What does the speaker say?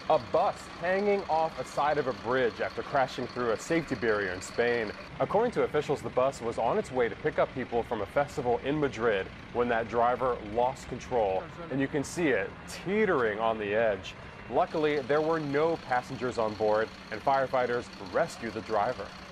A bus hanging off a side of a bridge after crashing through a safety barrier in Spain. According to officials, the bus was on its way to pick up people from a festival in Madrid when that driver lost control, and you can see it teetering on the edge. Luckily, there were no passengers on board, and firefighters rescued the driver.